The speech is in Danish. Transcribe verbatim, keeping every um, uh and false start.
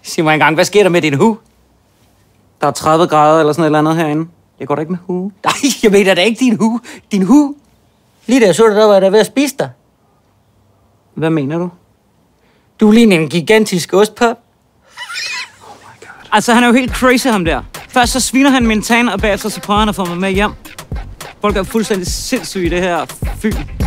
Sig mig engang, hvad sker der med din hue? Der er tredive grader eller sådan et eller andet herinde. Jeg går da ikke med hue. Nej, jeg mener da ikke din hue. Din hue. Lige da jeg så det, der var jeg da ved at spise dig. Hvad mener du? Du ligner en gigantisk ostpop. Altså, han er jo helt crazy, ham der. Først så sviner han min tan, og bagefter så prøver han at få mig med hjem. Folk er fuldstændig sindssyge i det her Fyn.